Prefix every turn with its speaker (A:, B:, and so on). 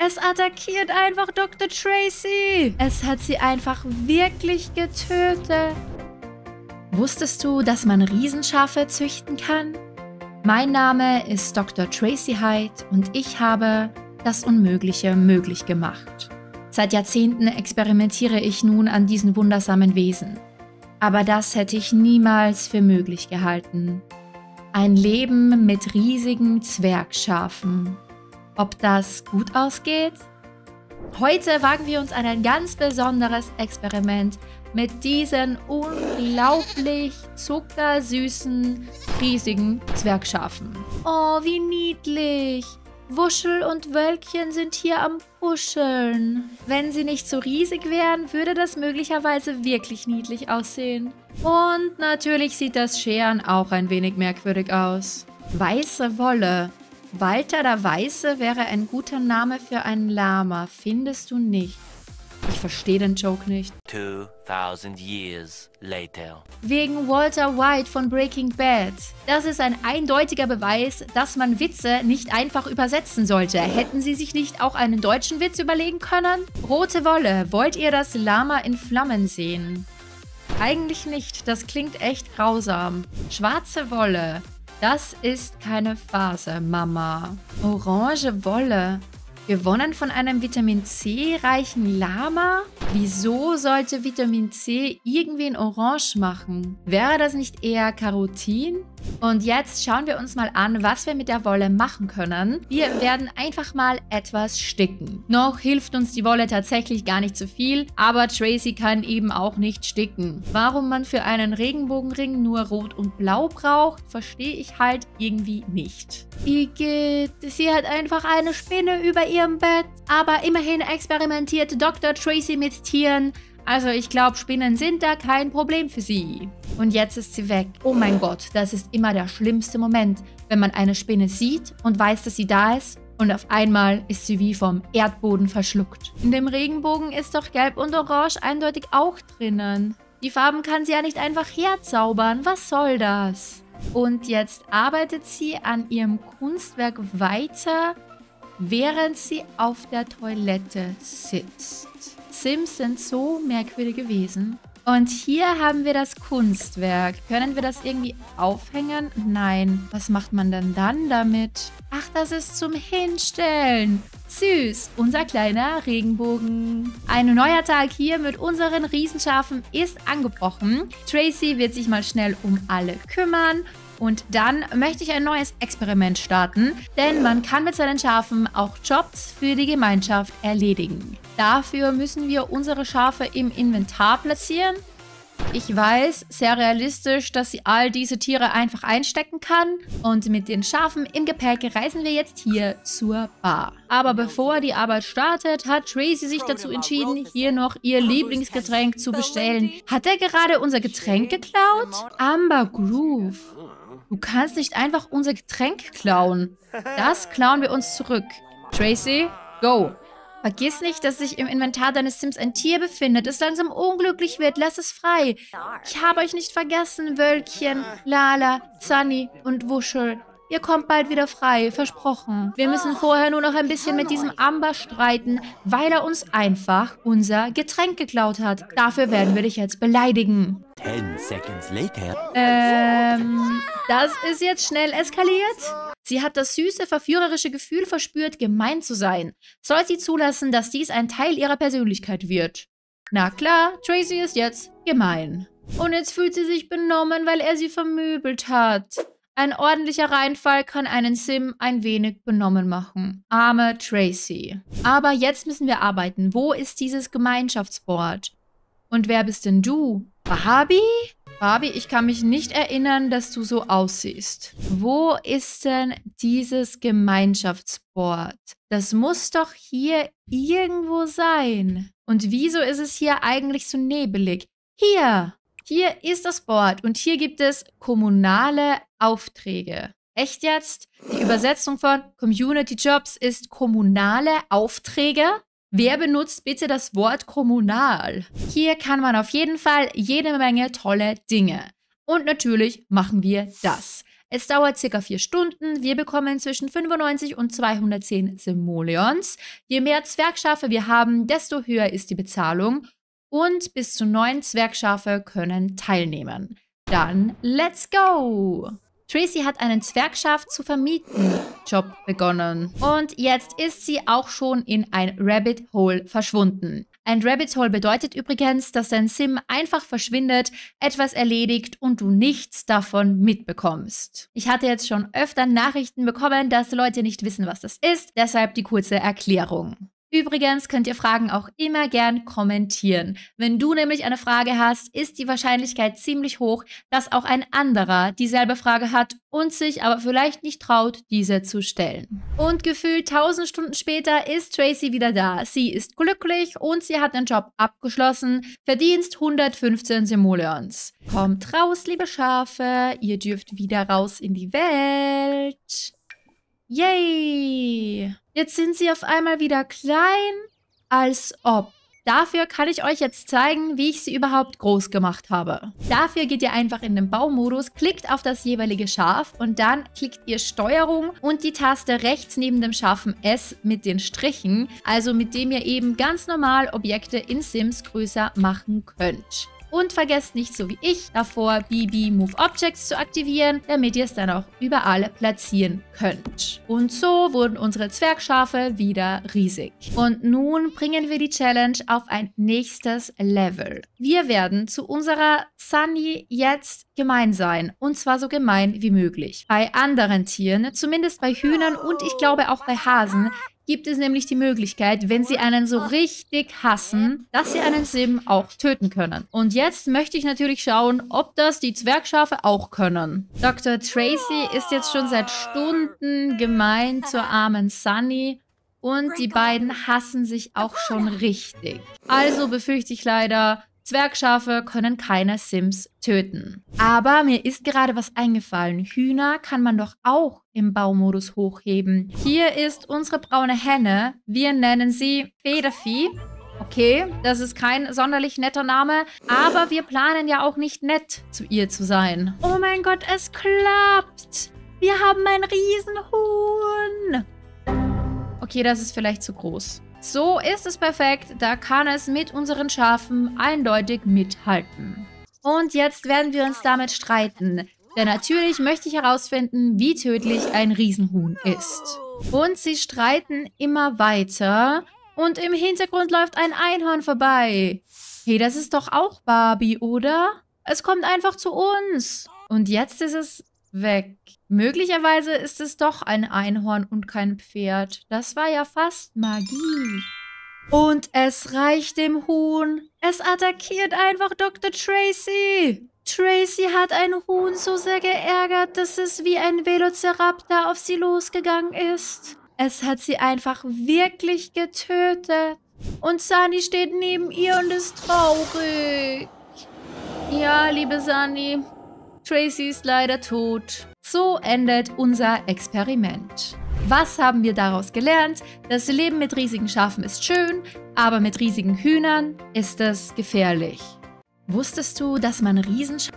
A: Es attackiert einfach Dr. Tracy. Es hat sie einfach wirklich getötet. Wusstest du, dass man Riesenschafe züchten kann? Mein Name ist Dr. Tracy Hyde und ich habe das Unmögliche möglich gemacht. Seit Jahrzehnten experimentiere ich nun an diesen wundersamen Wesen. Aber das hätte ich niemals für möglich gehalten. Ein Leben mit riesigen Zwergschafen. Ob das gut ausgeht? Heute wagen wir uns an ein ganz besonderes Experiment mit diesen unglaublich zuckersüßen, riesigen Zwergschafen. Oh, wie niedlich! Wuschel und Wölkchen sind hier am Kuscheln. Wenn sie nicht so riesig wären, würde das möglicherweise wirklich niedlich aussehen. Und natürlich sieht das Scheren auch ein wenig merkwürdig aus. Weiße Wolle. Walter der Weiße wäre ein guter Name für einen Lama, findest du nicht? Ich verstehe den Joke nicht.
B: 2000 years later.
A: Wegen Walter White von Breaking Bad. Das ist ein eindeutiger Beweis, dass man Witze nicht einfach übersetzen sollte. Hätten Sie sich nicht auch einen deutschen Witz überlegen können? Rote Wolle. Wollt ihr das Lama in Flammen sehen? Eigentlich nicht. Das klingt echt grausam. Schwarze Wolle. Das ist keine Phase, Mama. Orange Wolle. Gewonnen von einem Vitamin C-reichen Lama? Wieso sollte Vitamin C irgendwen orange machen? Wäre das nicht eher Carotin? Und jetzt schauen wir uns mal an, was wir mit der Wolle machen können. Wir werden einfach mal etwas sticken. Noch hilft uns die Wolle tatsächlich gar nicht so viel, aber Tracy kann eben auch nicht sticken. Warum man für einen Regenbogenring nur Rot und Blau braucht, verstehe ich halt irgendwie nicht. Igitt, sie hat einfach eine Spinne über ihrem Bett. Aber immerhin experimentiert Dr. Tracy mit Tieren. Also ich glaube, Spinnen sind da kein Problem für sie. Und jetzt ist sie weg. Oh mein Gott, das ist immer der schlimmste Moment, wenn man eine Spinne sieht und weiß, dass sie da ist. Und auf einmal ist sie wie vom Erdboden verschluckt. In dem Regenbogen ist doch Gelb und Orange eindeutig auch drinnen. Die Farben kann sie ja nicht einfach herzaubern. Was soll das? Und jetzt arbeitet sie an ihrem Kunstwerk weiter, während sie auf der Toilette sitzt. Sims sind so merkwürdige Wesen. Und hier haben wir das Kunstwerk. Können wir das irgendwie aufhängen? Nein. Was macht man denn dann damit? Ach, das ist zum Hinstellen. Süß, unser kleiner Regenbogen. Ein neuer Tag hier mit unseren Riesenschafen ist angebrochen. Tracy wird sich mal schnell um alle kümmern. Und dann möchte ich ein neues Experiment starten, denn man kann mit seinen Schafen auch Jobs für die Gemeinschaft erledigen. Dafür müssen wir unsere Schafe im Inventar platzieren. Ich weiß, sehr realistisch, dass sie all diese Tiere einfach einstecken kann. Und mit den Schafen im Gepäck reisen wir jetzt hier zur Bar. Aber bevor die Arbeit startet, hat Tracy sich dazu entschieden, hier noch ihr Lieblingsgetränk zu bestellen. Hat er gerade unser Getränk geklaut? Amber Groove. Du kannst nicht einfach unser Getränk klauen. Das klauen wir uns zurück. Tracy, go. Vergiss nicht, dass sich im Inventar deines Sims ein Tier befindet, das langsam unglücklich wird. Lass es frei. Ich habe euch nicht vergessen, Wölkchen, Lala, Sunny und Wuschel. Ihr kommt bald wieder frei, versprochen. Wir müssen vorher nur noch ein bisschen mit diesem Amber streiten, weil er uns einfach unser Getränk geklaut hat. Dafür werden wir dich jetzt beleidigen.
B: 10 seconds later.
A: Das ist jetzt schnell eskaliert. Sie hat das süße, verführerische Gefühl verspürt, gemein zu sein. Soll sie zulassen, dass dies ein Teil ihrer Persönlichkeit wird? Na klar, Tracy ist jetzt gemein. Und jetzt fühlt sie sich benommen, weil er sie vermöbelt hat. Ein ordentlicher Reinfall kann einen Sim ein wenig benommen machen. Arme Tracy. Aber jetzt müssen wir arbeiten. Wo ist dieses Gemeinschaftsboard? Und wer bist denn du? Barbie? Barbie, ich kann mich nicht erinnern, dass du so aussiehst. Wo ist denn dieses Gemeinschaftsboard? Das muss doch hier irgendwo sein. Und wieso ist es hier eigentlich so nebelig? Hier! Hier ist das Board und hier gibt es kommunale Aufträge. Echt jetzt? Die Übersetzung von Community Jobs ist kommunale Aufträge? Wer benutzt bitte das Wort kommunal? Hier kann man auf jeden Fall jede Menge tolle Dinge. Und natürlich machen wir das. Es dauert circa 4 Stunden. Wir bekommen zwischen 95 und 210 Simoleons. Je mehr Zwergschafe wir haben, desto höher ist die Bezahlung. Und bis zu 9 Zwergschafe können teilnehmen. Dann let's go! Tracy hat einen Zwergschaf zu vermieten Job begonnen. Und jetzt ist sie auch schon in ein Rabbit Hole verschwunden. Ein Rabbit Hole bedeutet übrigens, dass dein Sim einfach verschwindet, etwas erledigt und du nichts davon mitbekommst. Ich hatte jetzt schon öfter Nachrichten bekommen, dass Leute nicht wissen, was das ist, deshalb die kurze Erklärung. Übrigens könnt ihr Fragen auch immer gern kommentieren. Wenn du nämlich eine Frage hast, ist die Wahrscheinlichkeit ziemlich hoch, dass auch ein anderer dieselbe Frage hat und sich aber vielleicht nicht traut, diese zu stellen. Und gefühlt 1000 Stunden später ist Tracy wieder da. Sie ist glücklich und sie hat den Job abgeschlossen. Verdienst 115 Simoleons. Kommt raus, liebe Schafe. Ihr dürft wieder raus in die Welt. Yay! Jetzt sind sie auf einmal wieder klein, als ob. Dafür kann ich euch jetzt zeigen, wie ich sie überhaupt groß gemacht habe. Dafür geht ihr einfach in den Baumodus, klickt auf das jeweilige Schaf und dann klickt ihr Steuerung und die Taste rechts neben dem scharfen S mit den Strichen, also mit dem ihr eben ganz normal Objekte in Sims größer machen könnt. Und vergesst nicht, so wie ich, davor BB Move Objects zu aktivieren, damit ihr es dann auch überall platzieren könnt. Und so wurden unsere Zwergschafe wieder riesig. Und nun bringen wir die Challenge auf ein nächstes Level. Wir werden zu unserer Sunny jetzt gemein sein. Und zwar so gemein wie möglich. Bei anderen Tieren, zumindest bei Hühnern und ich glaube auch bei Hasen, gibt es nämlich die Möglichkeit, wenn sie einen so richtig hassen, dass sie einen Sim auch töten können. Und jetzt möchte ich natürlich schauen, ob das die Zwergschafe auch können. Dr. Tracy ist jetzt schon seit Stunden gemein zur armen Sunny und die beiden hassen sich auch schon richtig. Also befürchte ich leider, Zwergschafe können keine Sims töten. Aber mir ist gerade was eingefallen. Hühner kann man doch auch im Baumodus hochheben. Hier ist unsere braune Henne. Wir nennen sie Federvieh. Okay, das ist kein sonderlich netter Name, aber wir planen ja auch nicht nett zu ihr zu sein. Oh mein Gott, es klappt! Wir haben ein Riesenhuhn! Okay, das ist vielleicht zu groß. So ist es perfekt, da kann es mit unseren Schafen eindeutig mithalten. Und jetzt werden wir uns damit streiten, denn natürlich möchte ich herausfinden, wie tödlich ein Riesenhuhn ist. Und sie streiten immer weiter und im Hintergrund läuft ein Einhorn vorbei. Hey, das ist doch auch Barbie, oder? Es kommt einfach zu uns. Und jetzt ist es weg. Möglicherweise ist es doch ein Einhorn und kein Pferd. Das war ja fast Magie. Und es reicht dem Huhn. Es attackiert einfach Dr. Tracy. Tracy hat ein Huhn so sehr geärgert, dass es wie ein Velociraptor auf sie losgegangen ist. Es hat sie einfach wirklich getötet. Und Sunny steht neben ihr und ist traurig. Ja, liebe Sunny, Tracy ist leider tot. So endet unser Experiment. Was haben wir daraus gelernt? Das Leben mit riesigen Schafen ist schön, aber mit riesigen Hühnern ist es gefährlich. Wusstest du, dass man Riesenschafe